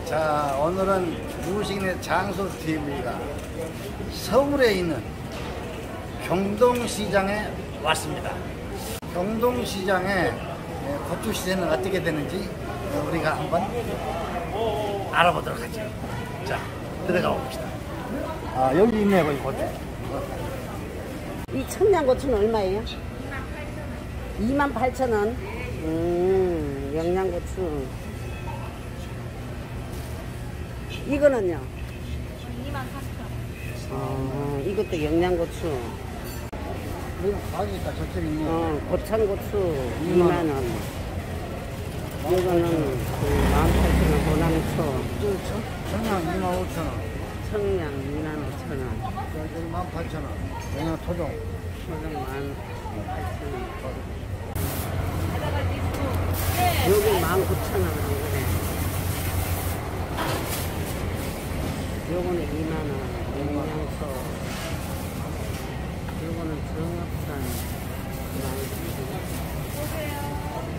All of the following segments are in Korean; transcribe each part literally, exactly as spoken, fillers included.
자, 오늘은 무식인의 장소 티비가 서울에 있는 경동시장에 왔습니다. 경동시장의 고추 시세는 어떻게 되는지 우리가 한번 알아보도록 하죠. 자, 들어가 봅시다. 아, 여기 있네, 거기 고추. 이 청양고추는 얼마예요? 이만 팔천 원. 음, 영양고추. 이거는요? 이만 사천 원. 어, 이것도 영양고추. 여기 가게 있다, 저쪽에 있네. 어, 고창고추 이만 원. 이거는 그 만 팔천 원 호남초. 저 청양 이만 오천 원. 청양 이만 오천 원. 저기 만 팔천 원. 영양 토종. 토종 만 팔천 원. 여기 만 구천 원 이거네. 요거는 이만 원. 영양소. 요거는 정읍산 만 구천 원.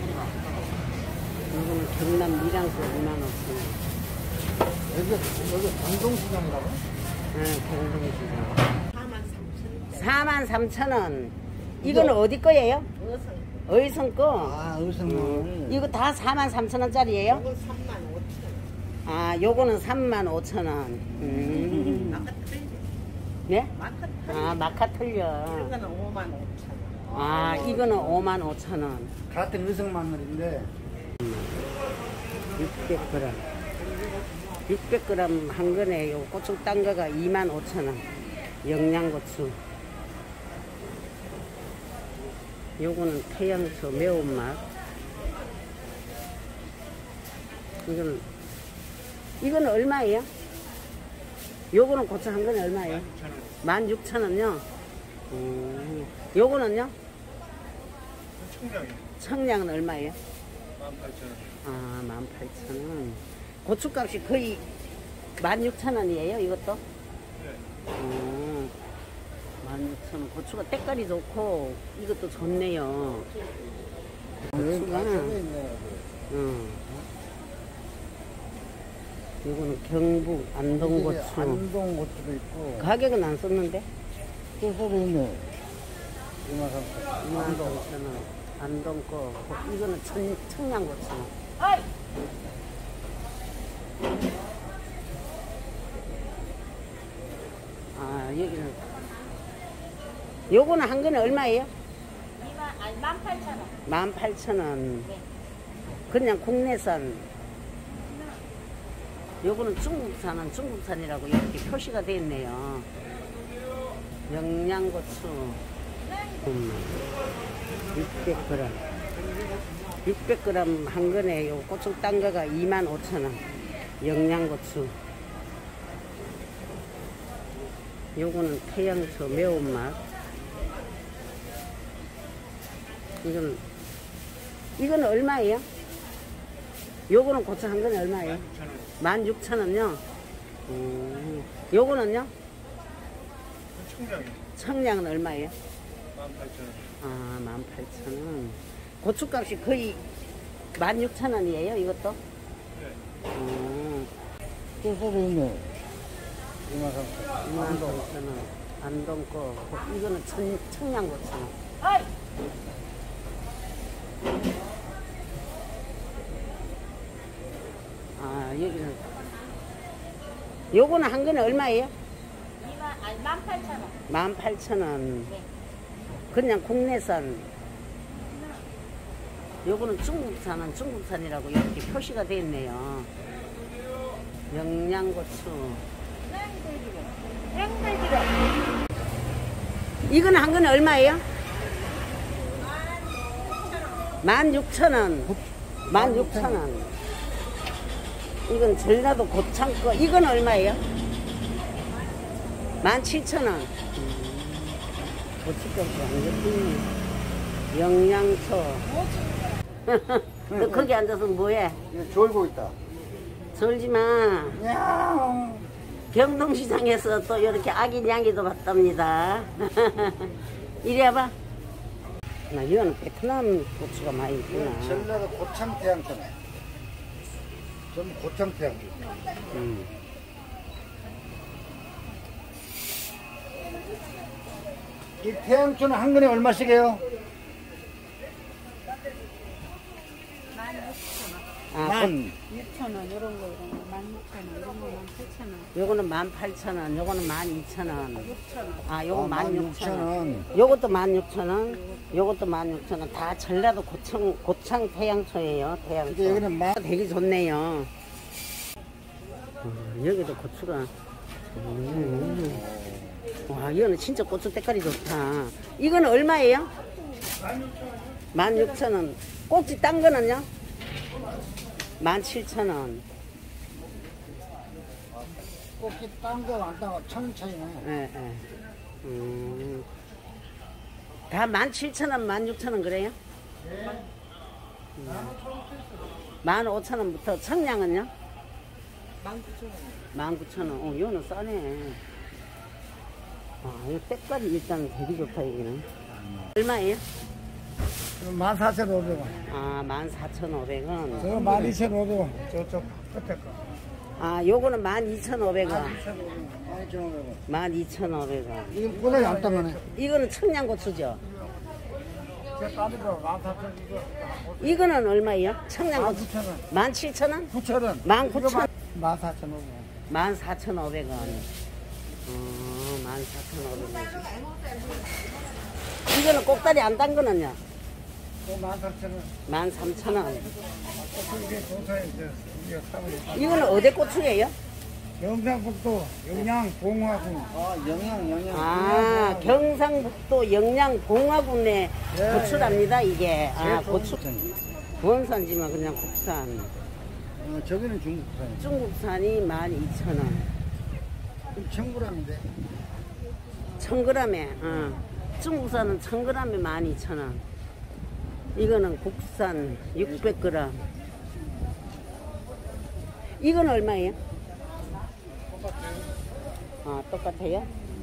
요거는 경남 밀양서 이만 오천 원. 여기, 여기 경동시장이라고? 네, 경동시장. 사만 삼천 원. 이거는 어디 거예요? 어이성 거. 아, 의성물. 음, 이거 다 사만 삼천 원짜리예요? 이건 삼만 오천 원. 아, 요거는 삼만 오천 원. 음. 마카 틀려. 네? 마카 틀려. 아, 마카 틀려. 이거는 오만 오천 원. 아, 이거는 오만 오천 원. 같은 의성마늘인데 육백 그램. 육백 그램 한 건에 요 고추 딴 거가 이만 오천 원. 영양고추. 요거는 태양초 매운맛. 이거는 이거는 얼마예요? 요거는 고추 한 건에 얼마예요? 만 육천 원요. 음, 요거는요? 청량이 청량은 얼마예요? 만 팔천 원. 아, 만 팔천 원. 고추값이 거의 만 육천 원이에요, 이것도? 네. 음, 만 육천 원. 고추가 때깔이 좋고, 이것도 좋네요. 고추가, 음. 이거는 경북 안동고추. 안동고추도 있고. 가격은 안 썼는데? 또 소리 있네. 이만 삼천 원. 이만 삼천 원. 안동 거. 이거는 천, 청양고추. 아, 여기는. 요거는 한 건에 얼마예요? 이만 아니 만 팔천 원. 만 팔천 원. 네. 그냥 국내산. 요거는 중국산은 중국산이라고 이렇게 표시가 되어 있네요. 영양고추. 음, 육백 그램. 육백 그램 한 건에 요 고추 딴 거가 이만 오천 원. 영양고추. 요거는 태양초 매운맛. 이거는, 이거는 얼마예요? 요거는 고추 한 건에 얼마예요? 만 육천 원요? 음, 요거는요? 청량이 청량은 얼마예요? 만 팔천 원. 아, 만 팔천 원. 고추값이 거의 만 육천 원이에요, 이것도? 네. 음, 또 소리 있네. 이만 삼천 원. 이만 삼천 원. 안동 거. 이거는 천, 청양고추. 아, 여기는. 요거는 한 건에 얼마예요? 이만 아니 만 팔천 원. 만 팔천 원. 네. 그냥 국내산. 요거는 중국산은 중국산이라고 이렇게 표시가 되어 있네요. 영양고추. 행들기로. 이건 한 건에 얼마예요? 만 육천 원. 만 육천 원. 이건 전라도 고창 거. 이건 얼마예요? 만 칠천 원. 고추값이 완전 뛰네. 영양초. 너 거기 앉아서 뭐해? 졸고 있다. 졸지 마. 야옹. 경동시장에서 또 이렇게 아기 냥이도 봤답니다. 이리 와봐. 나 이거는 베트남 고추가 많이 있구나. 전라도 고창 태양초네. 좀 고창태양. 음. 이 태양초는 한 근에 얼마씩 해요? 아, 만. 육천 원 이런 거 이런 거 만 육천 원 이런 거만 팔천 원. 요거는 만 팔천 원, 요거는 만 이천 원. 육천 원. 아, 요거 아, 만 육천 원. 원. 요것도 만 육천 원. 요것도 만 육천 원. 다 전라도 고창, 고창 태양초예요. 태양초. 근데 여기는 만. 되게 좋네요. 어, 여기도 고추가. 음. 와, 이거는 진짜 고추 때깔이 좋다. 이거는 얼마예요? 만 육천 원. 꼭지 딴 거는요? 만 칠천 원. 꼭지 딴거 안 따고 천 차이네. 예, 예. 음. 다 만 칠천 원, 만 육천 원 그래요? 음. 만 오천 원부터 청량은요? 만 구천 원. 만 구천 원. 어, 이거는 싸네. 아, 이 때깔이 일단 되게 좋다, 여기는. 얼마예요? 만 사천오백 원. 아, 만 사천오백 원. 저거 만 이천오백 원. 저쪽 끝에 거. 아, 요거는 만 이천오백 원. 만 이천오백 원. 만 이천오백 원. 만 이천오백 원. 이거 꼬다리 안 따면해. 이거는 청양고추죠? 저 다른 거만 사천 이거. 이거는 얼마예요? 만 청양고추. 구천 원. 만 칠천 원? 구천 원. 만 구천 원. 만 사천오백 원. 만 사천오백 원. 어, 만 사천오백 원. 이거는 꼭다리 안 딴 거는요? 또만 삼천 원. 만 삼천 원. 이게 동사에 이제 우리가 사고 있다. 이거는 어디 고추예요? 영상북도 영양 봉화군. 아 영양 영양. 아, 경상북도 영양봉화군의 예, 고추랍니다, 이게. 아, 예, 고추. 원산지만 그냥 국산. 어, 저기는 중국산. 중국산이 만 이천 원. 천 그램인데. 천 그램에, 어. 중국산은 천 그램에 만 이천 원. 이거는 국산 육백 그램. 이건 얼마예요? 아, 똑같아요?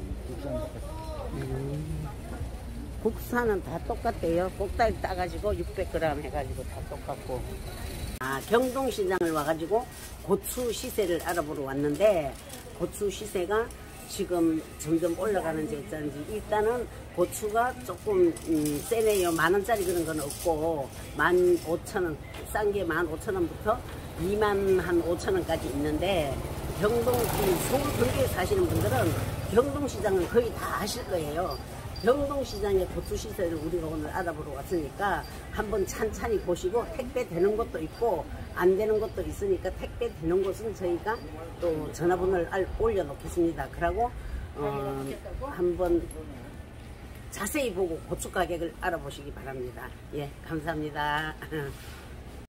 음, 국산은 다 똑같대요. 꼭다리 따가지고 육백 그램 해가지고 다 똑같고. 아, 경동시장을 와가지고 고추 시세를 알아보러 왔는데, 고추 시세가 지금 점점 올라가는지 어쩐지 일단은 고추가 조금 음, 세네요. 만원짜리 그런 건 없고 만 오천 원, 싼 게 만 오천 원부터 이만 한 오천 원까지 있는데, 경동, 서울 근교에 사시는 분들은 경동시장을 거의 다 아실 거예요. 경동시장의 고추 시세를 우리가 오늘 알아보러 왔으니까 한번 찬찬히 보시고, 택배 되는 것도 있고 안 되는 것도 있으니까 택배 되는 곳은 저희가 또 전화번호를 알, 올려놓겠습니다. 그러고 어, 한번 자세히 보고 고추 가격을 알아보시기 바랍니다. 예, 감사합니다.